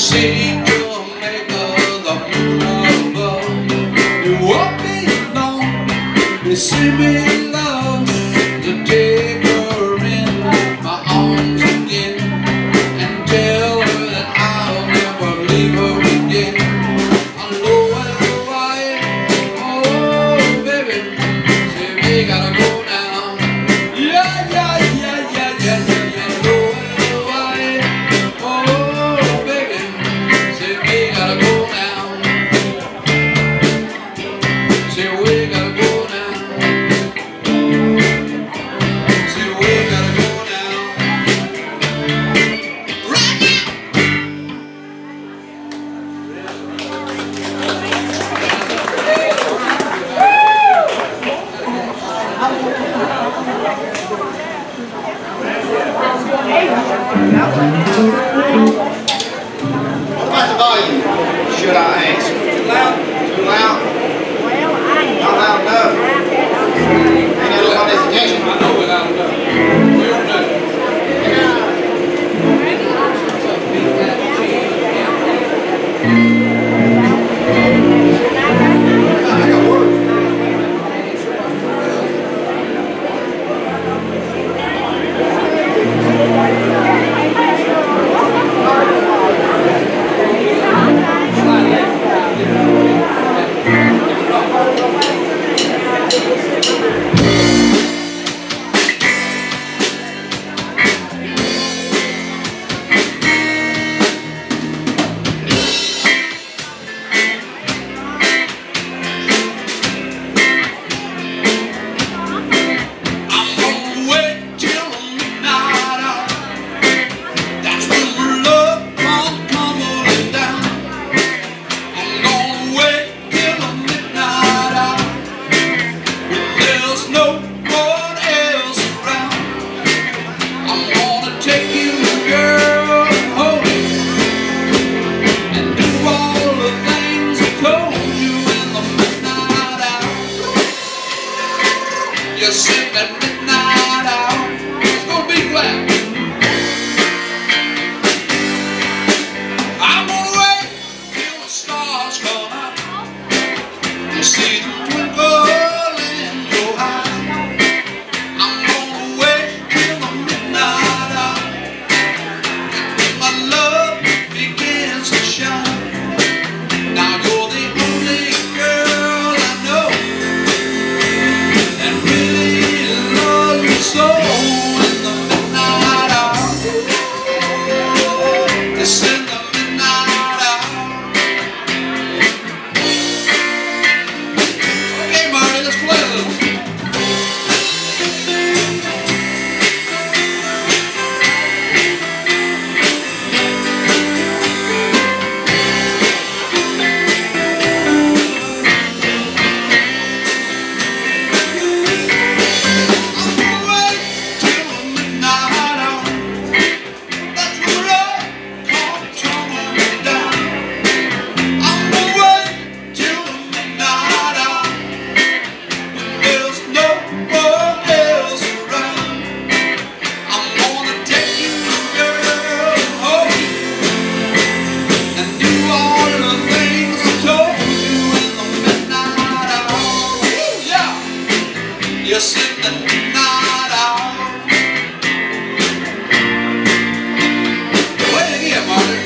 see you'll make the moon above. You won't be alone. You see me love to take her in my arms again and tell her that I'll never leave her again. I know why, oh baby, say we gotta go now. Yeah, yeah, yeah, yeah, yeah, yeah, yeah. Know why, oh baby, say we gotta go now. Say we gotta go now. Say we gotta go now. Right now. What about the volume? Should I ask? Too loud? Too loud? Not loud enough. Ain't got nobody's attention. I know we're loud enough. We're done. I got work. You sit at midnight hour. It's gonna be flat. I'm gonna wait till the stars come out. You see them twinkle in your eye. I'm gonna wait till the midnight hour. When my love begins to shine. Now you're the only girl I know that really loves me so. In the midnight hour, it's in the midnight hour. Okay, Marty, let's play a little. Yes, in the midnight hour. Play it again, Marty.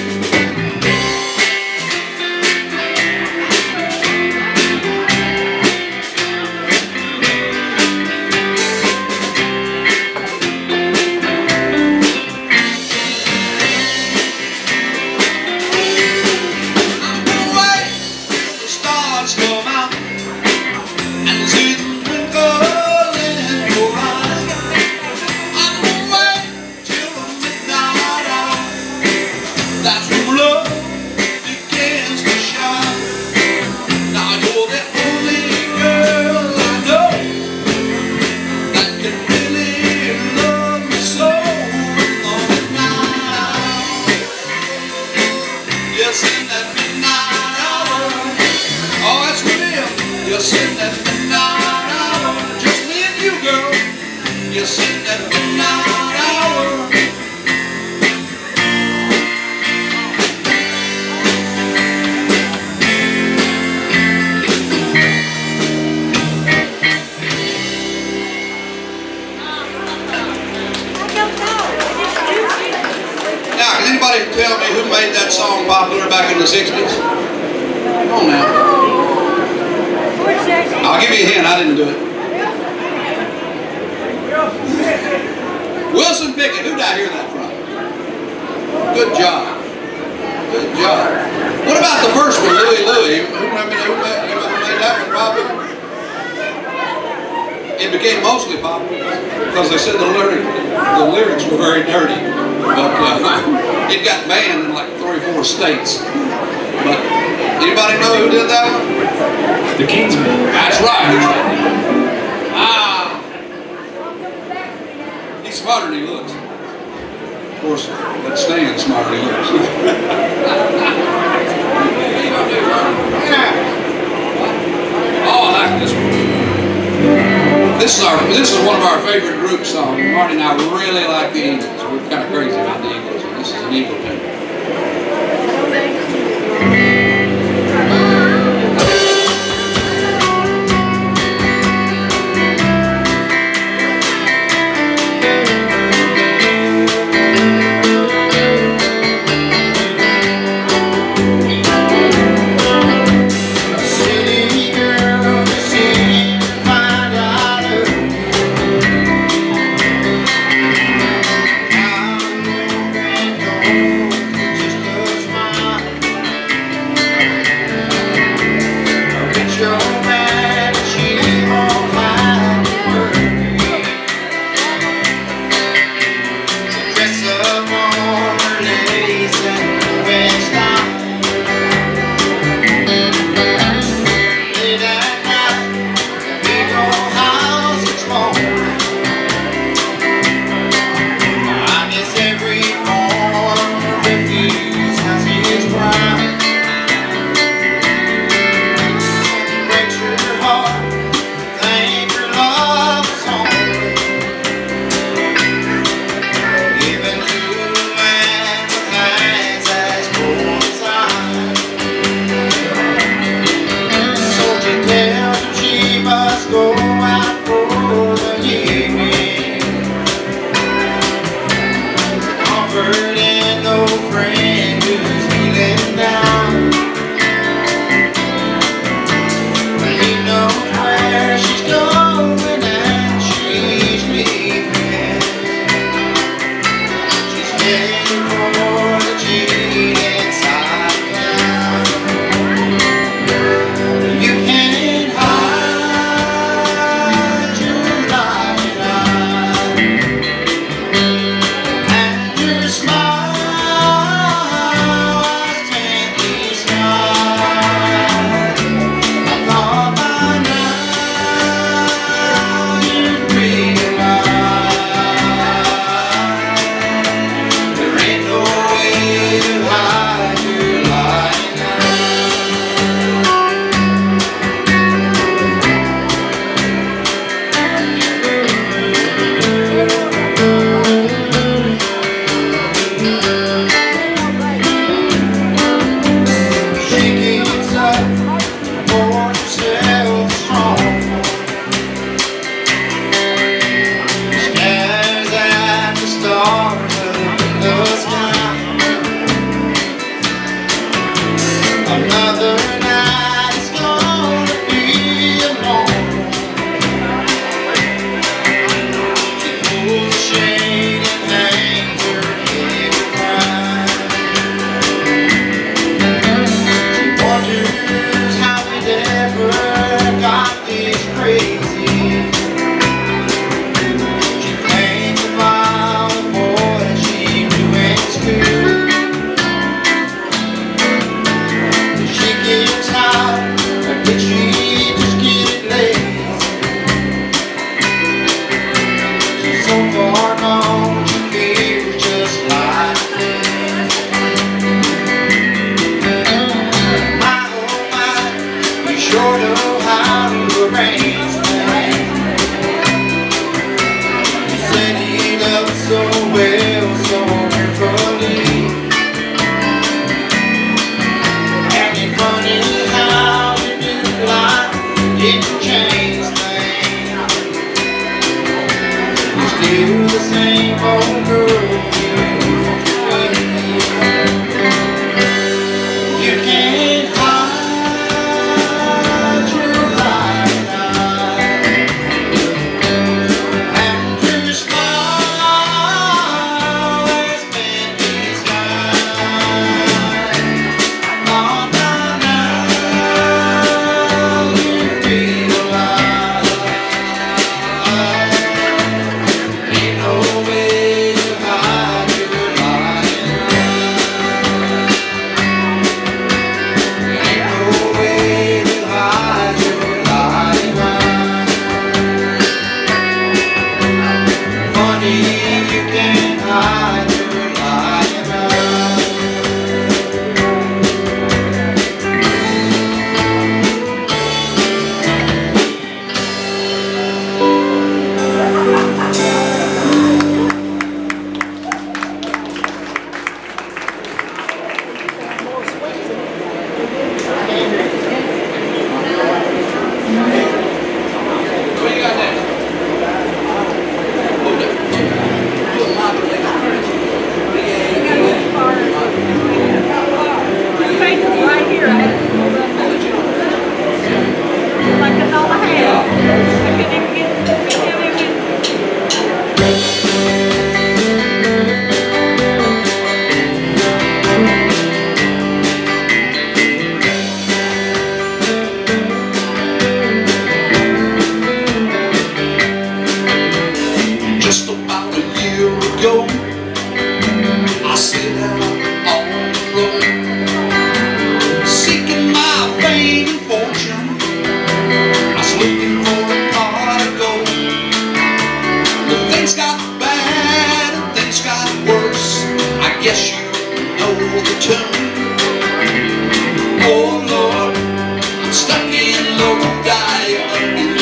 I'm gonna wait till the stars come out and see them twinkle in your eyes. I'm gonna wait till the midnight hour. That's when love begins to shine. Now you're the only girl I know that can really love me so. In the midnight hour, yes, in that midnight hour. Oh, it's real. Yes, in that midnight hour. Just me and you, girl. Yes, in that midnight hour. can anybody tell me who made that song popular back in the 60s? Come on now. I'll give you a hint, I didn't do it. Wilson Pickett, who did I hear that from? Good job. Good job. What about the first one, Louie Louie? Who made that one popular? It became mostly popular because they said the lyrics were very dirty. But it got banned in like 3 or 4 states. But anybody know who did that one? The Kingsmen. That's right. Ah. He's smarter than he looks. Of course, that Stan's smarter than he looks. Oh, I like this one. This is one of our favorite group songs. Marty and I really like the Eagles. We're kind of crazy about the Eagles, and this is an Eagle tune. She know the tune. Oh Lord, I'm stuck in low diamond.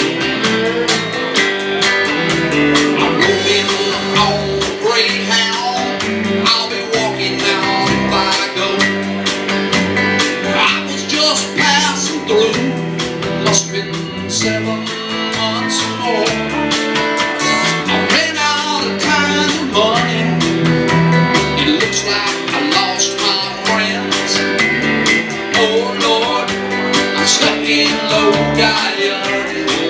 I'm moving on Greyhound. I'll be walking now if I go. I was just passing through. Must have been 7 months or more. I ran out of time and money. It looks like I lost my friends. Oh Lord, I'm stuck in low diet.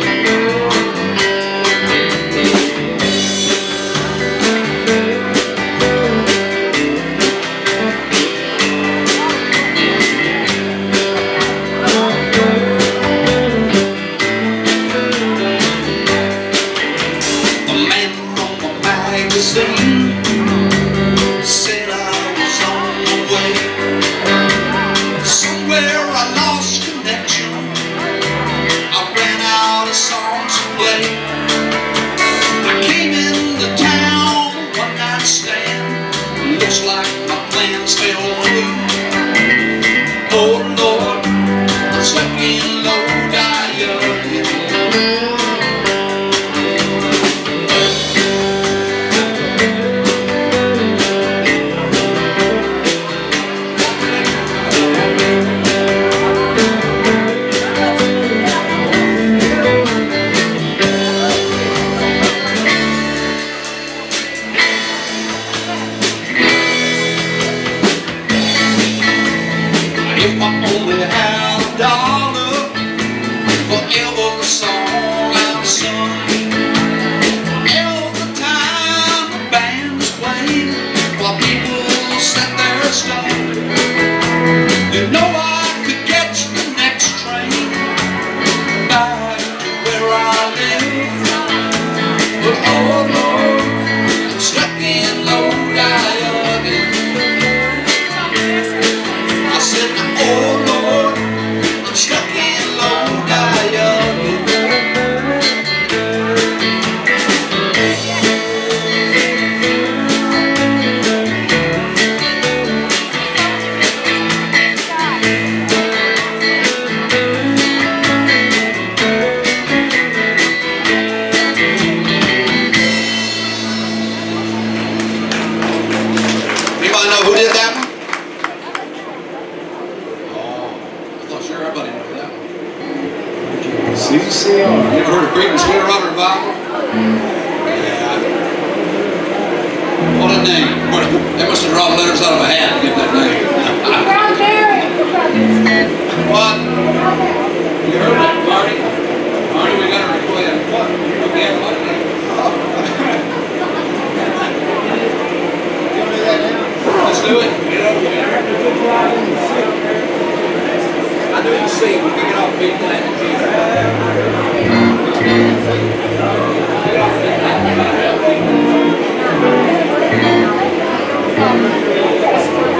Said I was on the way. Somewhere I lost connection. I ran out of songs to play. I came into town one night stand. Looks like my plans fell through. Oh Lord, I'm stuck in low diet. If I only had $1 for every song I've sung, every time the band is played, while people sat there stunned, you know I could catch the next train back to where I live. But oh Lord, I'm stuck in low diet. I said, oh Lord, I'm stuck in low diet. Anybody know who did that one? Sure, everybody knows that one. CCR. You ever heard of Creedence Clearwater Revival? Yeah. What a name. They must have drawn letters out of a hat to get that name. What? You heard of it, Marty? Marty, we got to replay it. What? Okay, what a name. Let's do it. Get over here. I know you see, we can get off big flat. Get off big flat.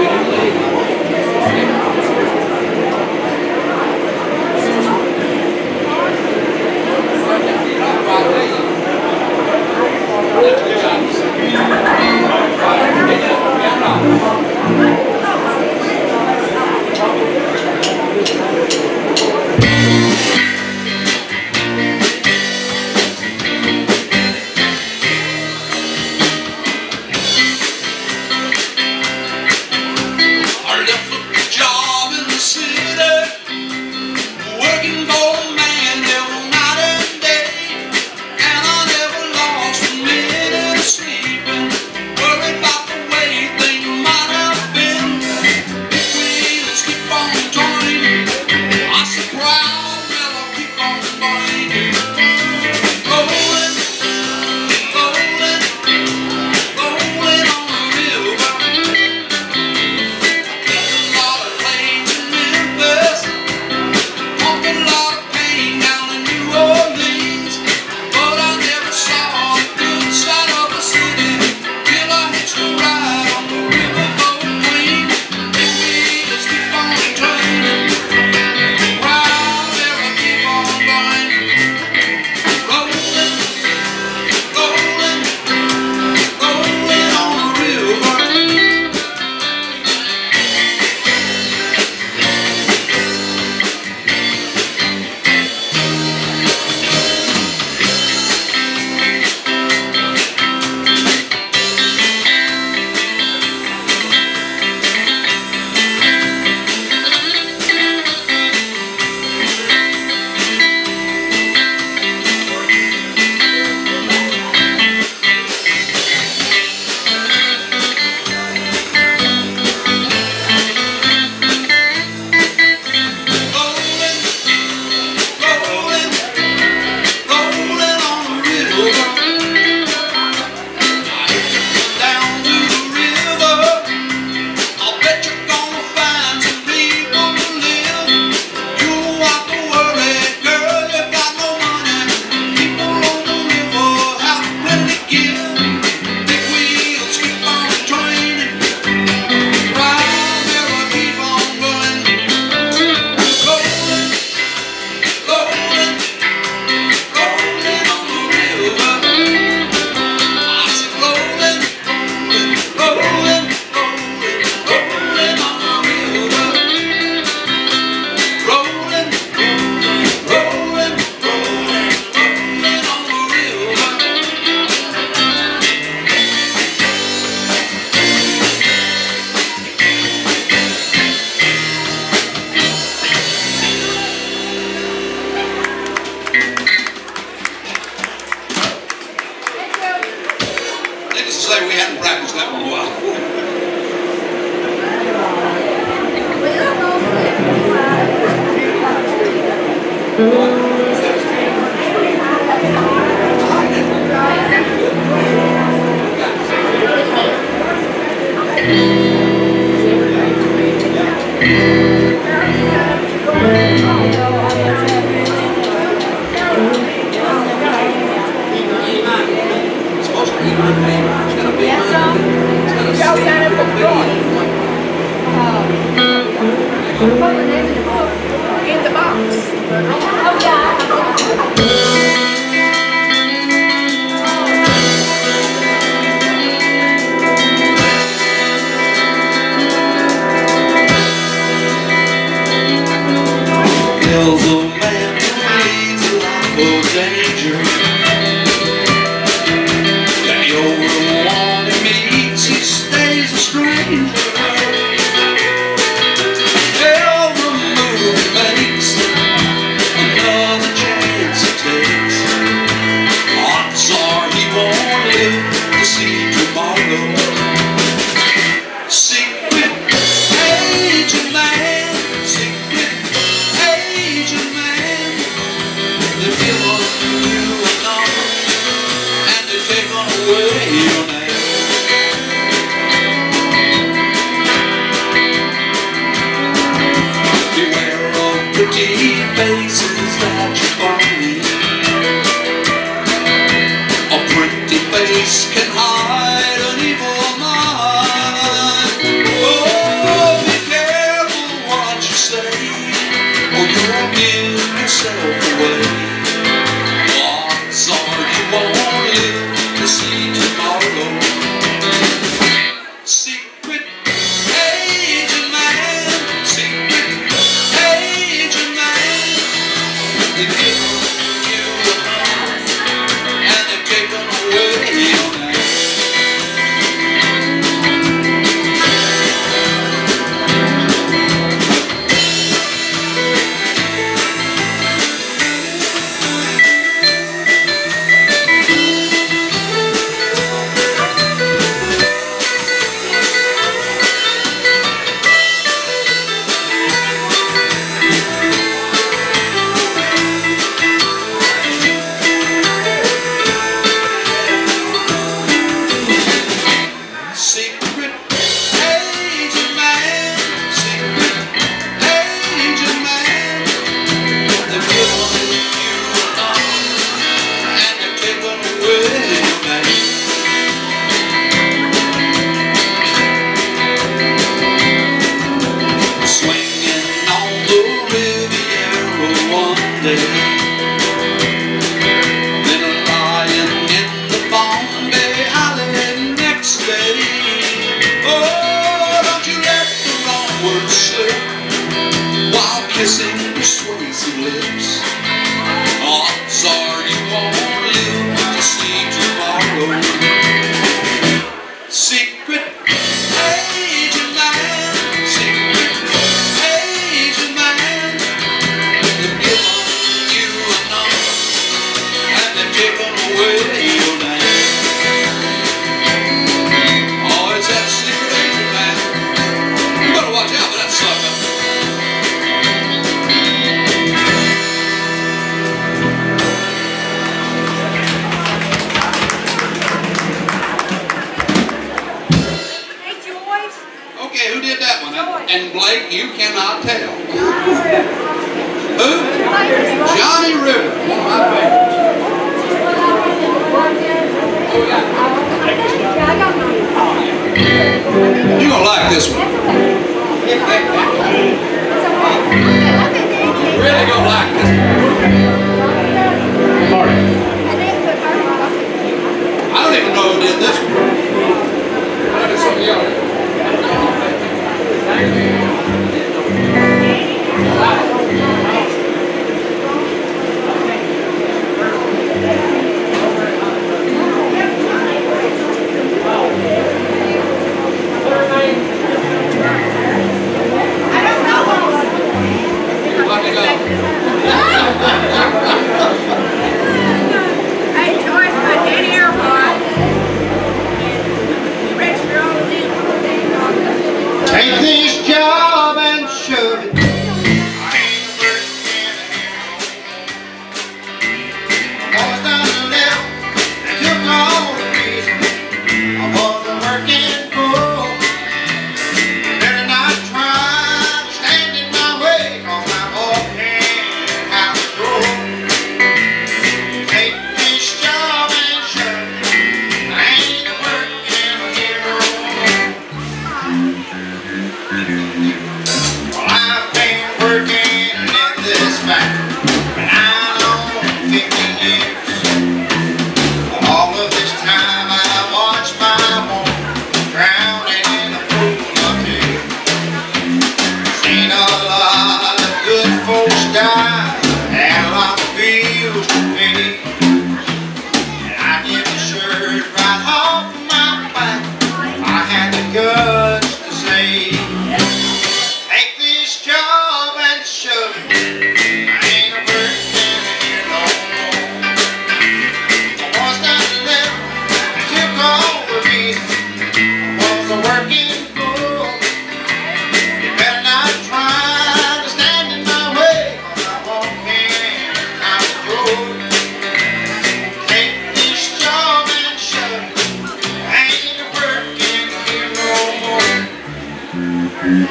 In the box. Oh, yeah. Kills a man who leads a life of danger. And you're the one he meets, he stays a stranger. Every move he makes, another chance he takes. Odds are he won't live to see tomorrow. Secret agent man, secret agent man. They've given you a number and they've taken away your name. Beware of pretty faces that you find. A pretty face can hide an evil mind. Oh, be careful what you say, or you'll give yourself away. Odds are you won't live to see tomorrow. Secret agent man, secret agent man. They've given you a number and they've taken away your name. Secret agent man, secret agent man. They've given you a number and they've taken away your name. Swinging on the Riviera one day, then lying in the Bombay Alley next day. Oh, don't you let the wrong words slip while kissing persuasive lips. Odds are you won't live to see tomorrow. Secret agent man, secret agent man. They've given you a number and they've taken away your name. Oh, it's that secret agent man. You better watch out for that sucker. Hey, Joyce. Okay, who did that one? And Blake, you cannot tell. Who? Johnny River. One of my favorites. You're going to like this one. You're really going to like this one. Marty. I don't even know who did this one. I did something else. Hey, Joyce, my daddy Earhart. You registered all of them. Take this job and shove it. Boys done left and took all the reason I wasn't working for. Better not try to stand in my way, 'cause I'm walking out the door. Take this job and shove it. I ain't working here no more. Well, I've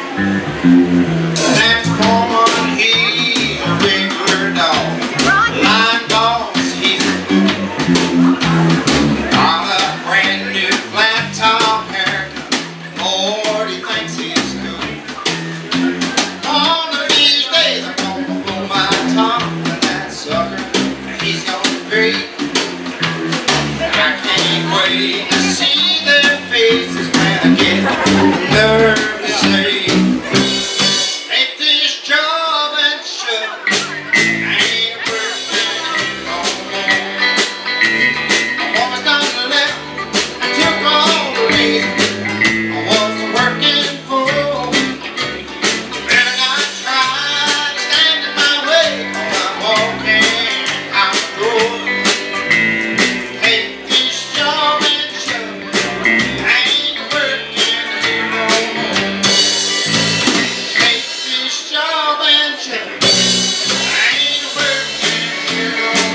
That foreman, he's a regular dog. Line boss, he's a fool. Got a brand new flat top haircut. Lord, he thinks he's cool. One of these days I'm gonna blow my top, and that sucker, he's gonna break. I can't wait to see their faces when I get the nerve to say, take this job and shove it. Ain't a person no more. My woman's done left and took all the reason I wasn't working for. Better not try to stand in my way, 'cause I'm walking out the door. Take this job and shove it. Ain't working here no more. Take this job and shove it. Ain't working here no more.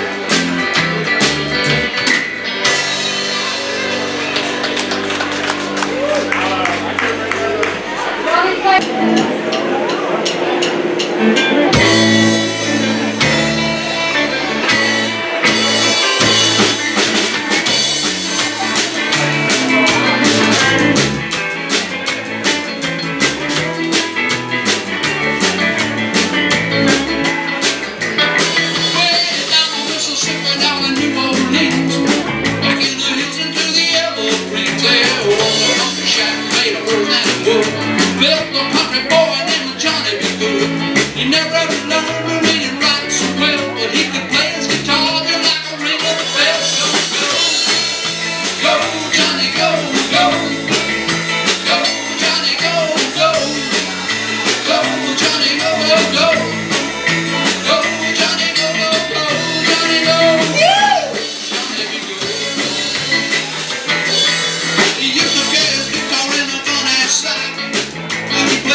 Way down on Mississippi, down in New Orleans, back in the hills into the evergreens, there was a country shack made of earth and wood, built a country boy named Johnny B. Good. He never learned to read and write so well, but he could play his guitar just like a ring of the bell. Go, go, Johnny, go, go, go, Johnny, go, go, go, Johnny, go, go, go. Go, Johnny, go, go, go, Johnny, go. Johnny be good. He used to play his guitar in a funny side. He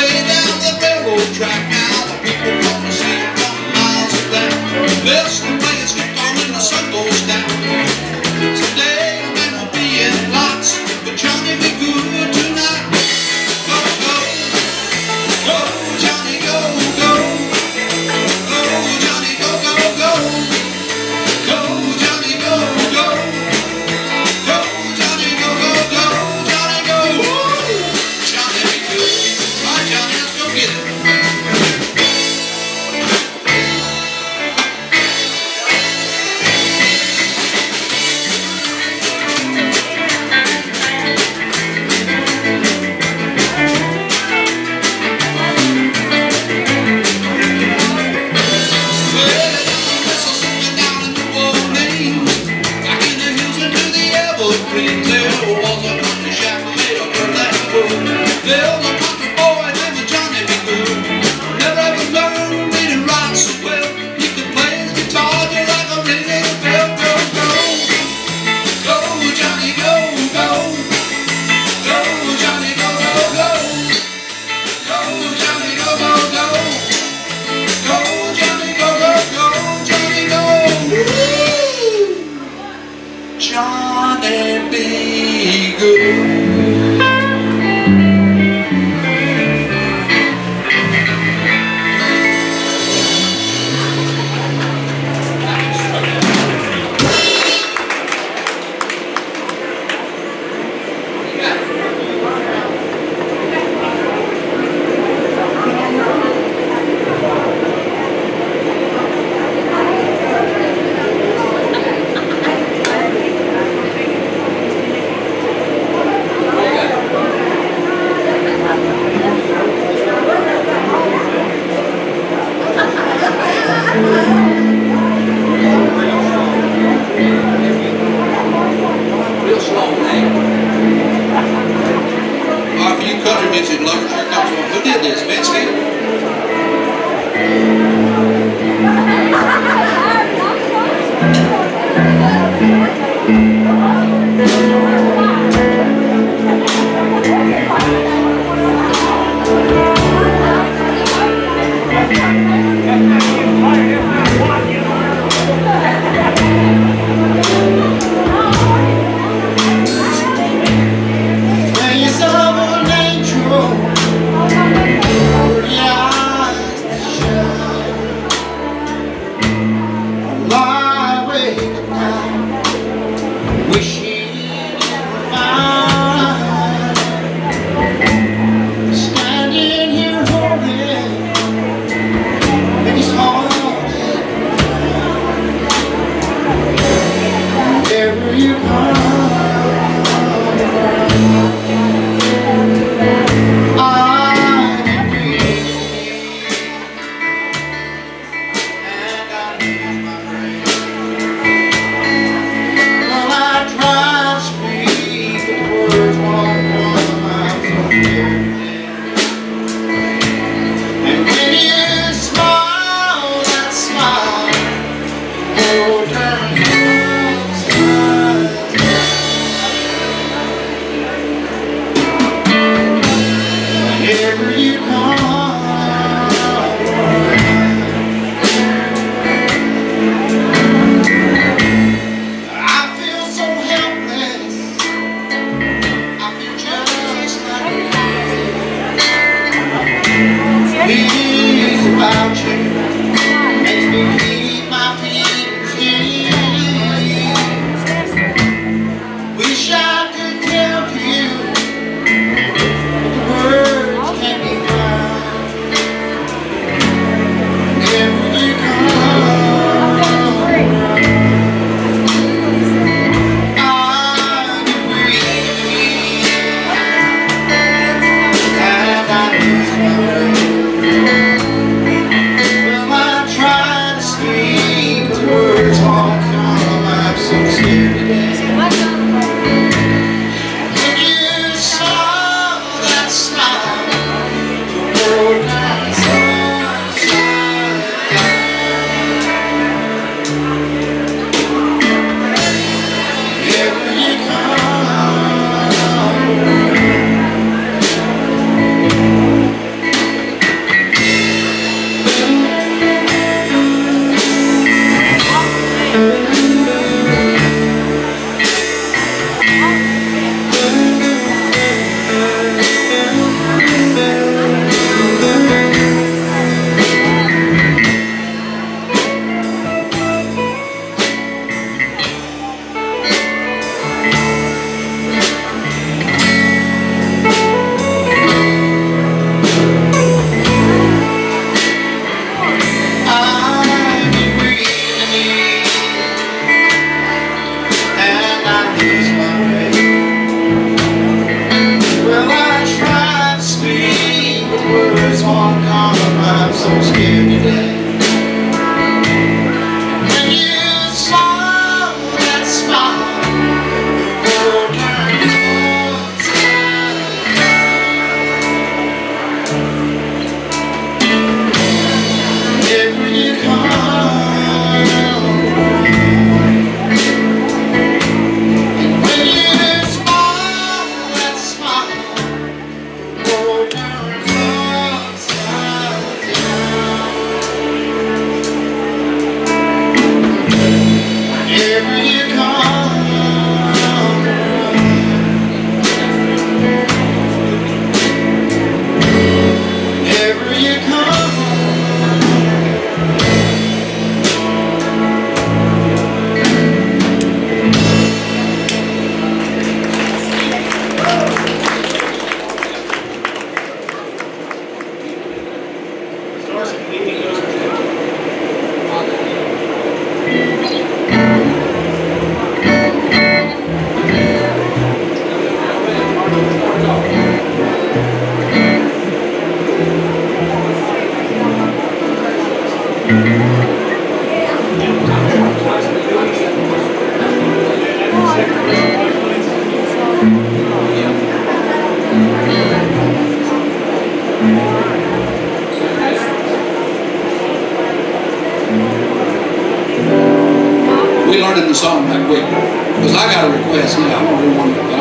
We learned the song right quick because I got a request now. I'm going to do one that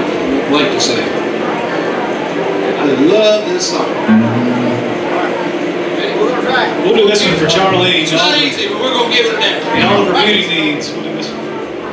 I would like to say. I love this song. We'll do this one for Charlie. It's not easy, but we're going to give it a dance. And all of her beauty needs. We'll do this one.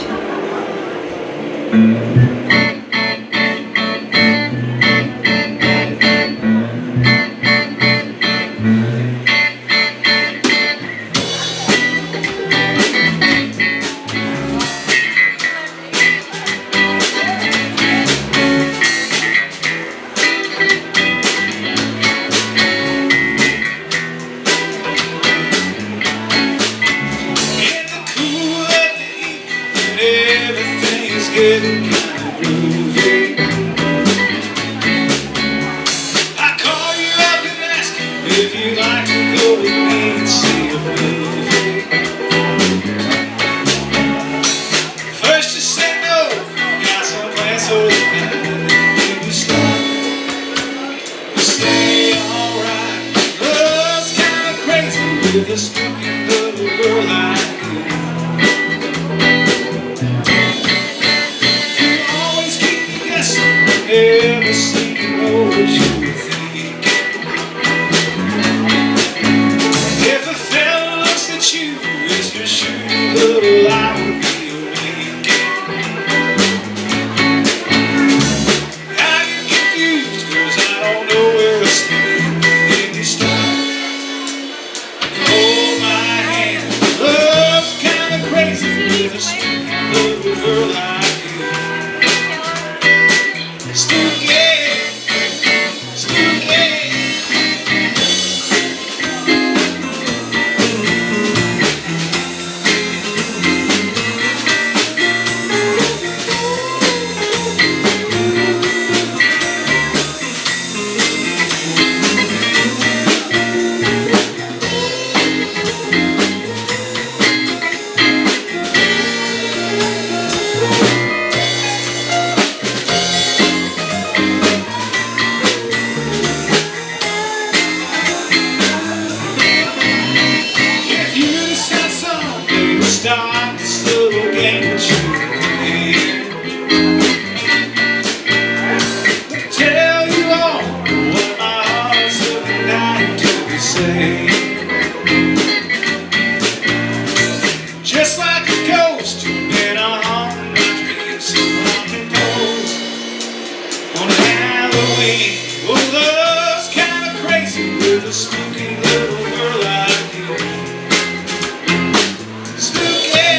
Getting kind of groovy. I call you up and ask you if you'd like to go with me and see a movie. First you said no, got some plans for the night, and then you start. You say alright, love's kind of crazy with a spooky little girl like you. Never seem to know what you think. say. Just like a ghost, you've been a haunting my dreams, so haunting ghost on Halloween. Oh, love's kind of crazy with a spooky little girl like you. Spooky.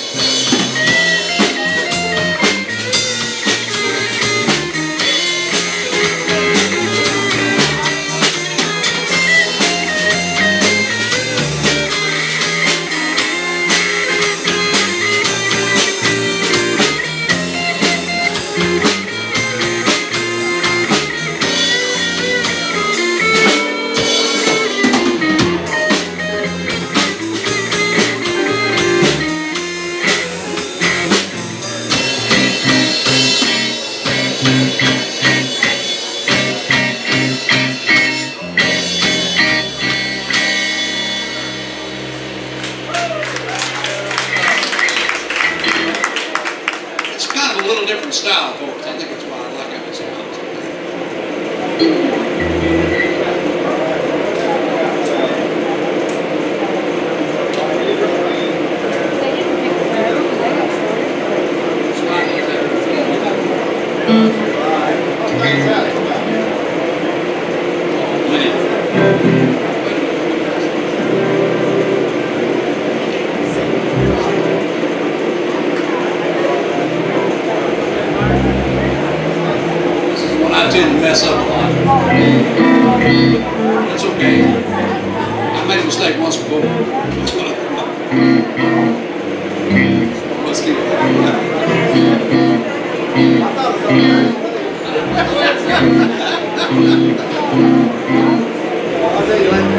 A little different style, folks. I think that's why I like it so much. I tend to mess up a lot. That's okay. I made a mistake once before. Let's keep it. I'll tell you later.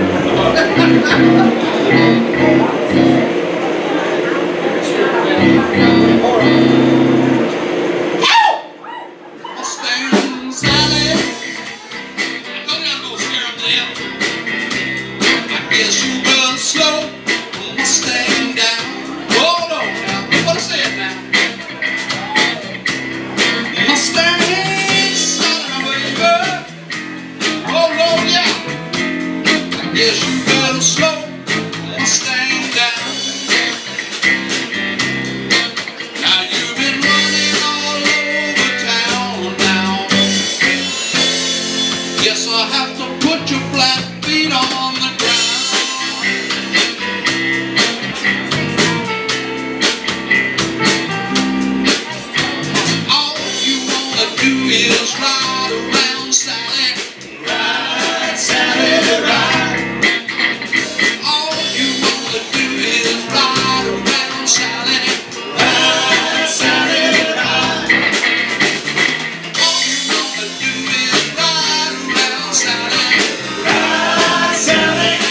Guess you run slow, Mustang down. Hold on now, what I said now. Mustang starting over. Oh Lord, yeah. I guess you run slow, Mustang down. Now you've been running all over town now. Guess I'll have to put your flat feet on the ground. Is ride around Sally, ride Sally, ride. All you wanna do is ride around Sally, ride Sally, ride. All you wanna do is ride around Sally, ride Sally.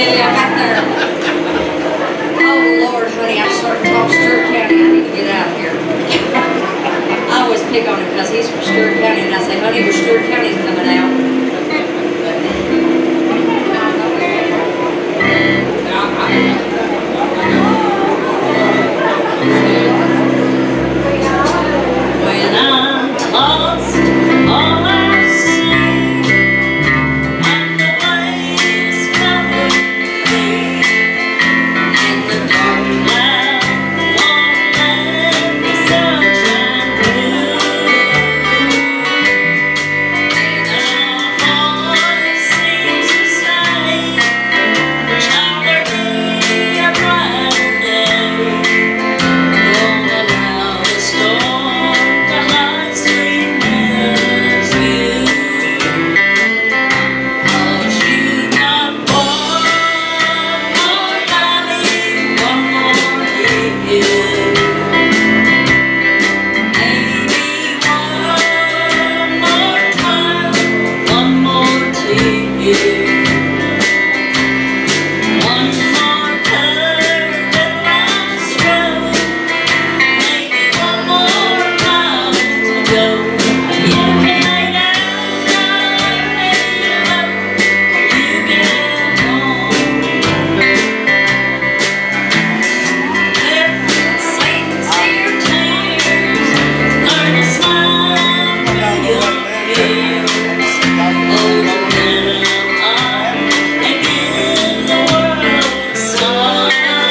Yeah, back there. Oh, Lord, honey, I'm starting to talk Stewart County. I need to get out of here. I always pick on him because he's from Stewart County, and I say, honey, your Stewart County's coming out. When I'm tossed all I see, and the waves cover me, and the dark cloud won't let the sunshine through, and our voice seems to say, shall there be a brighter day? Don't allow the storm to hide sweet memories view, 'cause you got one more valley, one more hill, maybe one more trial, one more tear, one more curve in life's road, maybe one more mile to go. You can lay down your pillow when you get home. Let Satan see your tears, learn to smile through your fears. Hold the rhythm up and give the world a song.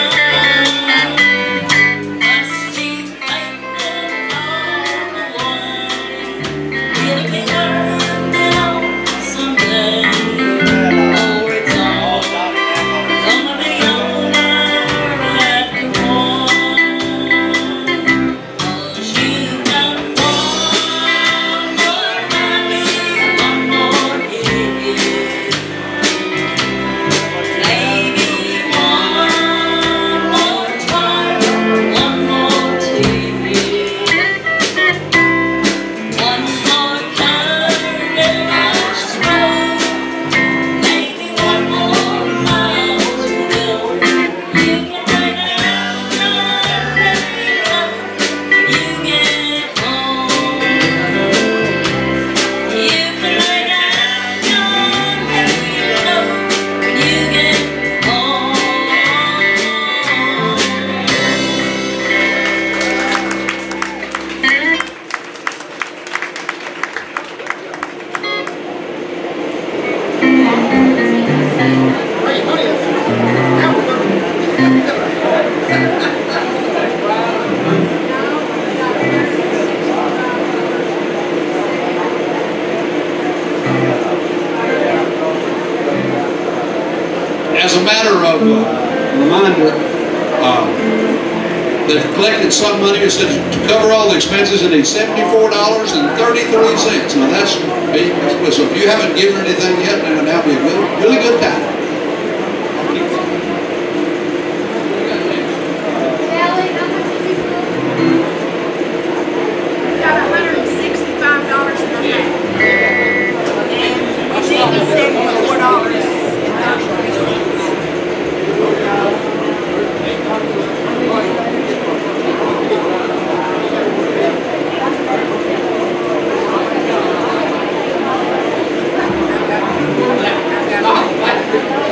Must be faithful all the way. It'll be worth it all someday. Oh, it's all gonna be over after one. 'Cause you've got one more valley, one more hill, maybe one more trial, one more tear, one more curve in life's road, maybe one more mile to go. You can lay down your pillow when you get home. You can lay down your pillow when you get home. As a matter of reminder, they've collected some money. It says to cover all the expenses, they need $74.33. Now that's big. So if you haven't given anything yet, then that'll be a really good time. Got $165 in the bank. And she was $74.33.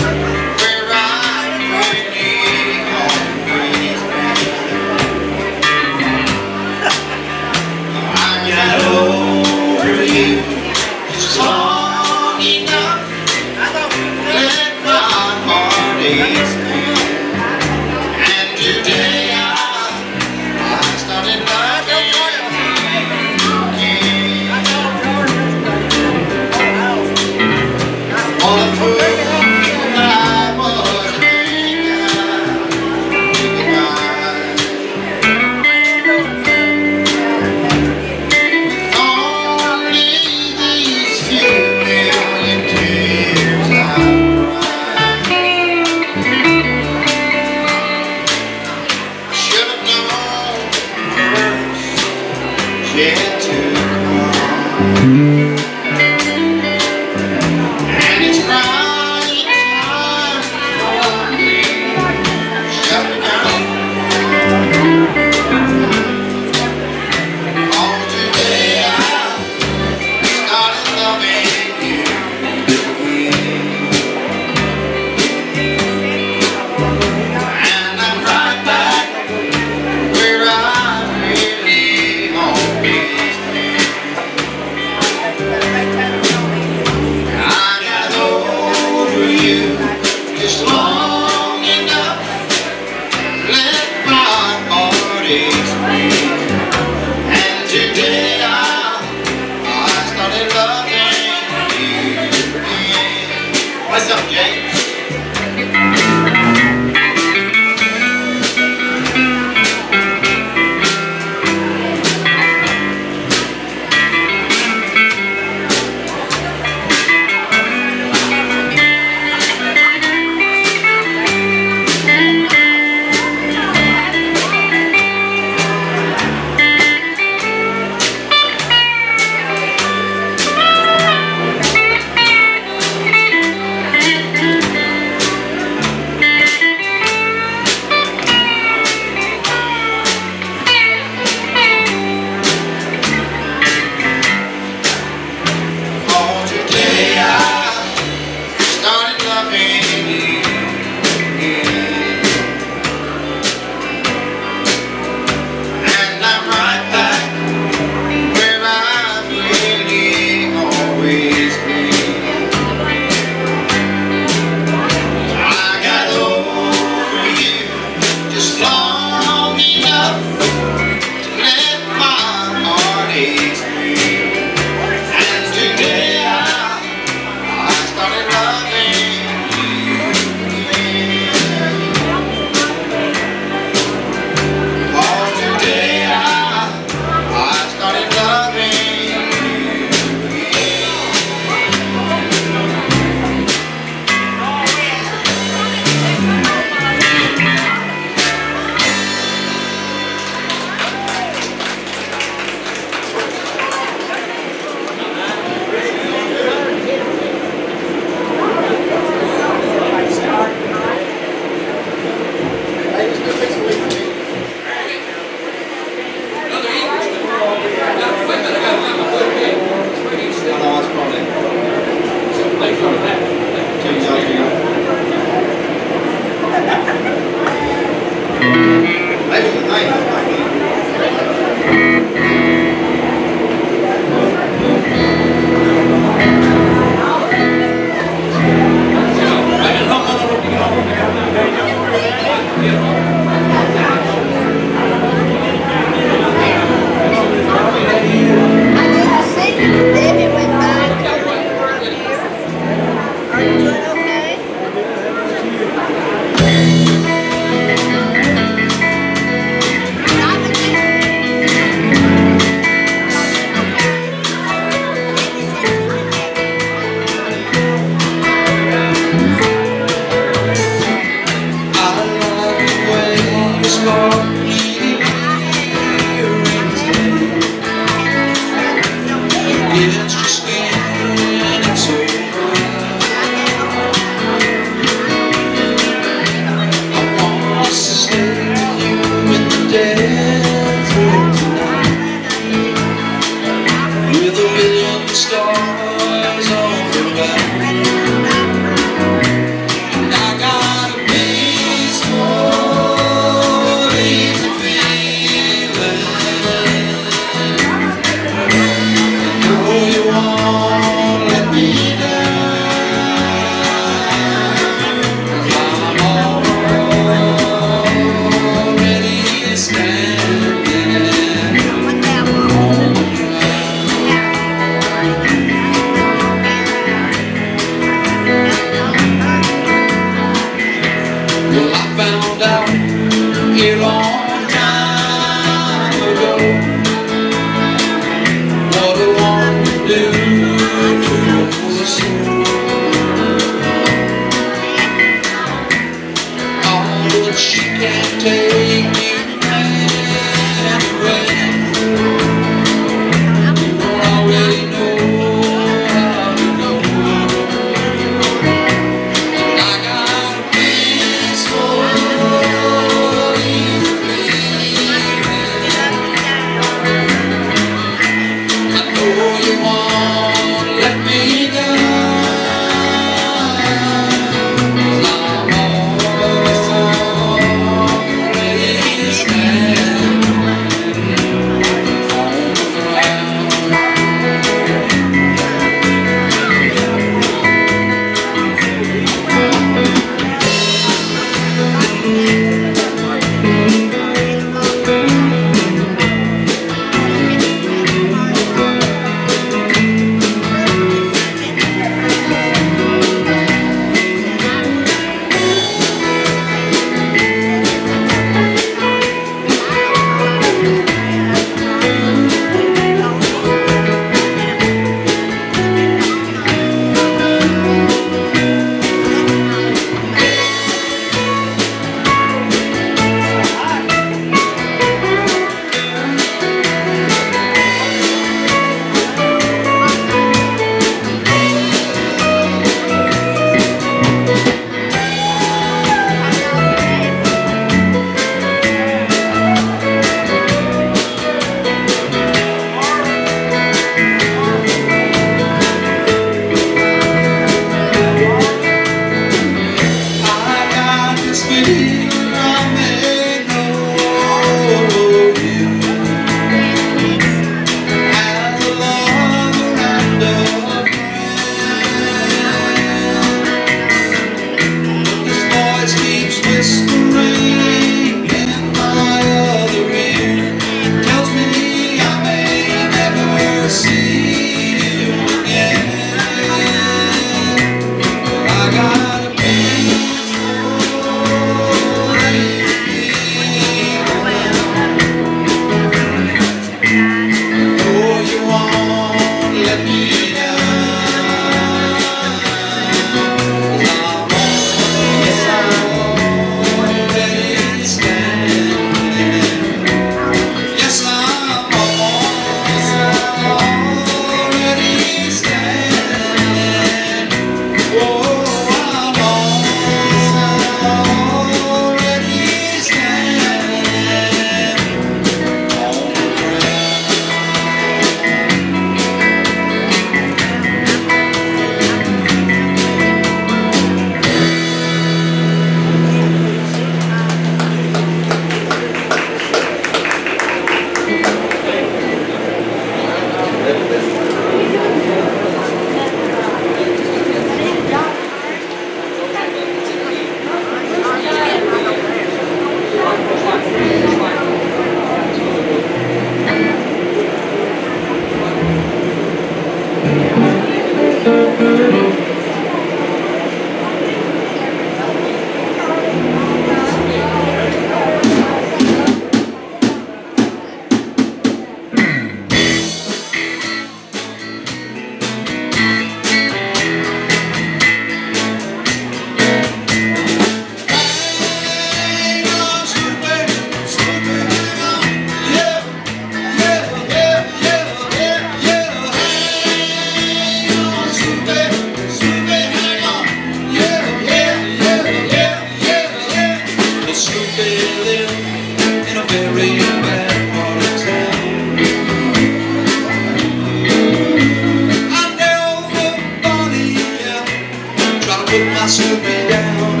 my Snoopy down.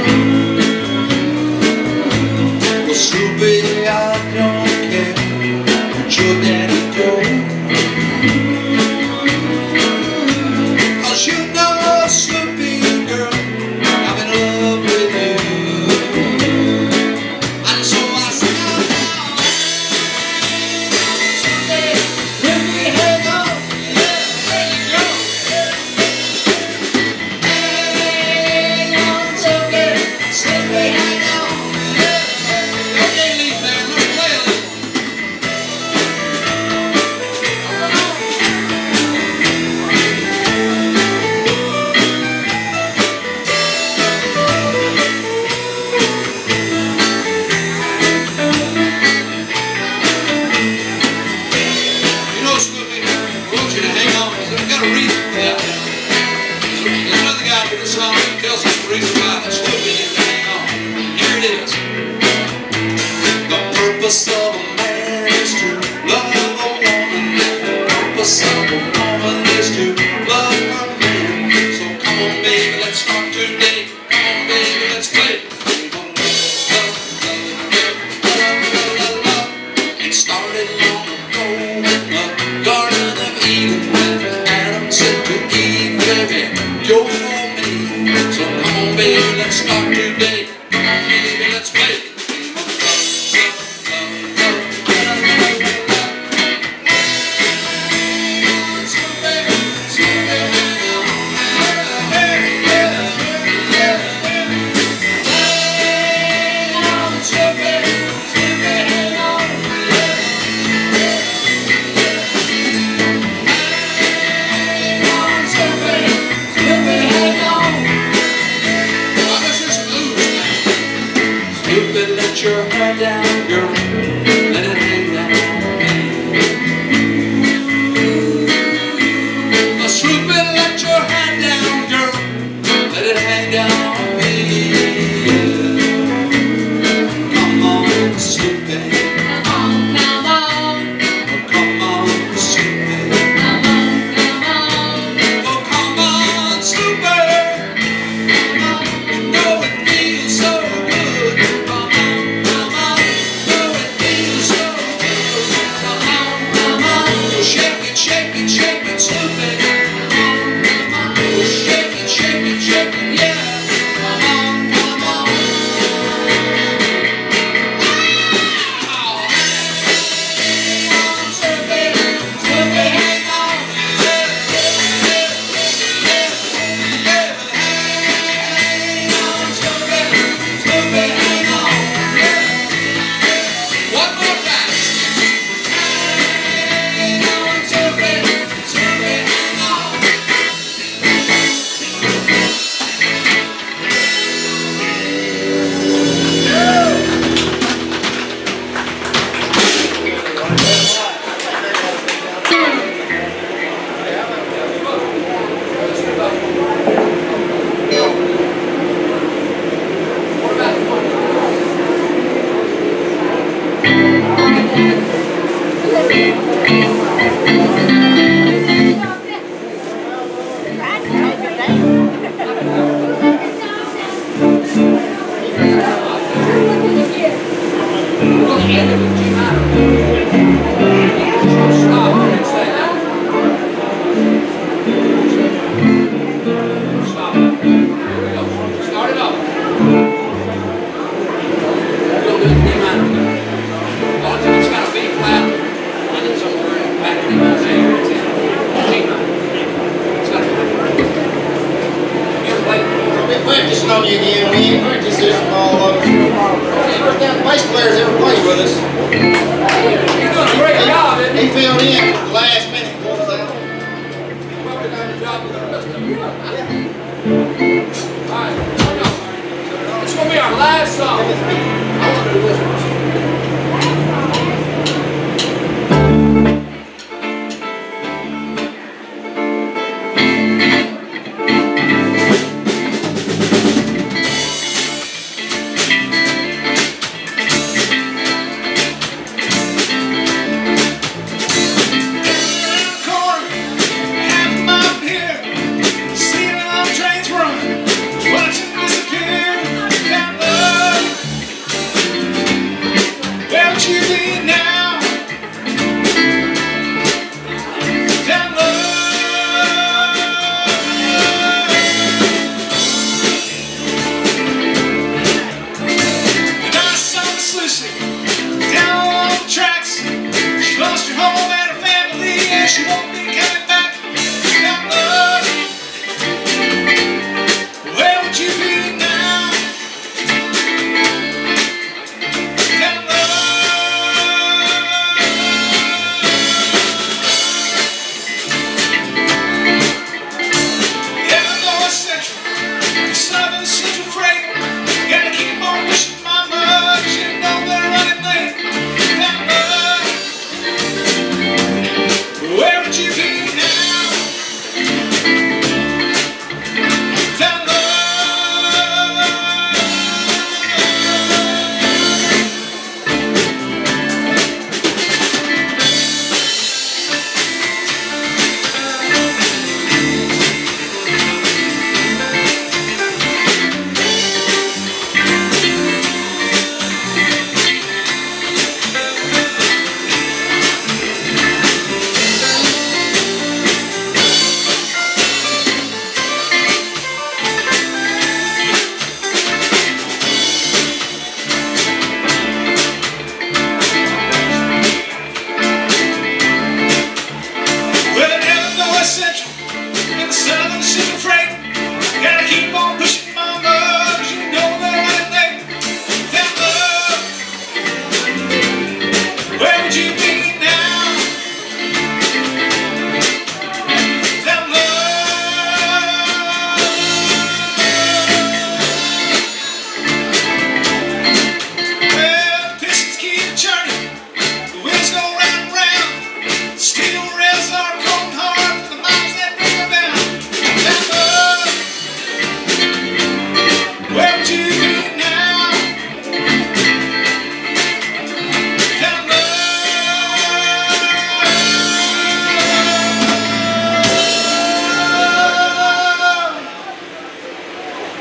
Well, Snoopy, I don't care what your daddy told. 'Cause you know, Snoopy girl, I'm in love with you. And so I said, Snoopy, hang on. Purpose of a man is to love a woman. The purpose of a woman is to love her man. So come on, baby, let's start today. Come on, baby, let's play. It started long ago in the Garden of Eden when Adam said to Eve, baby, you're for me. So come on, baby, let's start today. Come on, baby, let's play. Let your head down, girl. Let it hang down on me. Snoopy, let your head down, girl. Let it hang down on me. Come on, Snoopy. Come on. Come on, Snoopy. Come on. Oh, come on, Snoopy. You know it feels so good. Come on. Shake it, shake it, shake it, Snoopy. Shake it, shake it, shake it, yeah. Come on, come on. Snoopy, Snoopy, hang on. Hang on, Snoopy, Snoopy, hang on. One more time. On you again. We ain't purchased this from all over. First time the bass players ever played with us. You're doing a great job, isn't He filled in at the last minute. What was that? Alright, it's going to be our last song. I want to do this one.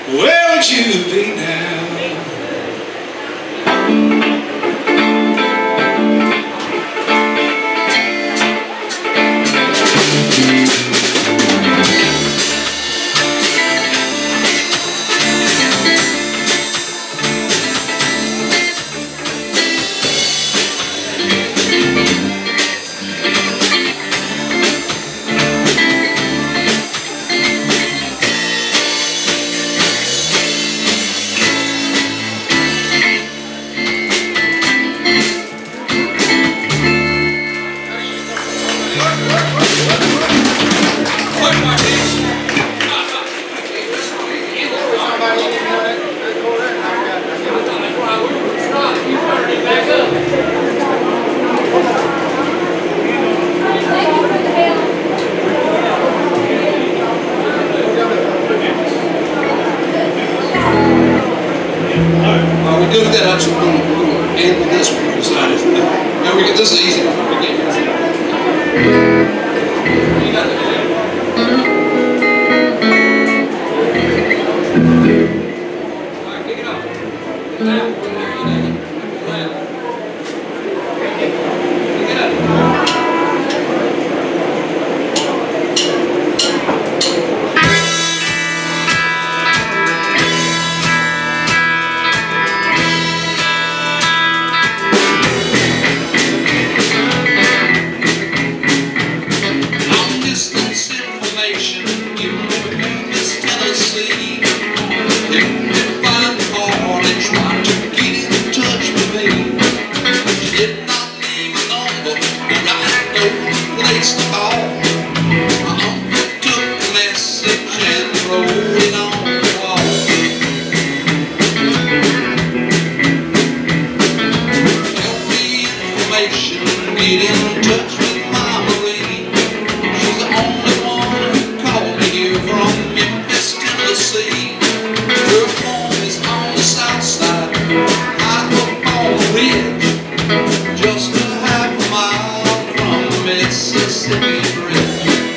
where would you be now? We do that up, so we're going to end with this one. Decided. No, we get this is easy. We get this. You got it. All right, pick it up. Pick it up. Pick it up. Get in touch with my Marie. She's the only one who called me here from Memphis, Tennessee. Her home is on the south side, high up on the ridge, just a half a mile from the Mississippi Bridge.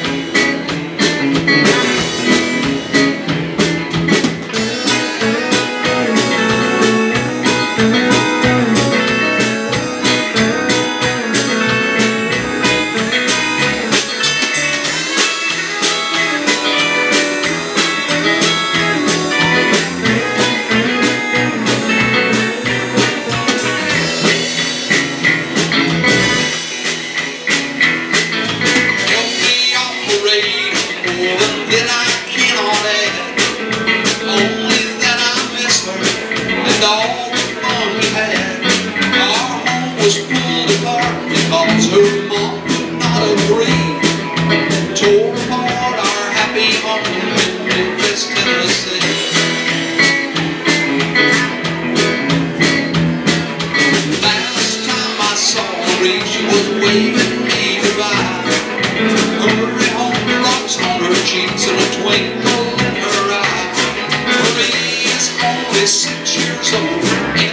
That I cannot add, only that I miss her and all the fun we had. Our home was pulled apart because her mom could not agree, tore apart our happy home in Memphis, Tennessee. Last time I saw Marie, she was waving me goodbye. Hurry home, the rocks on her cheeks and a twinkle in her eye. Marie is only 6 years old.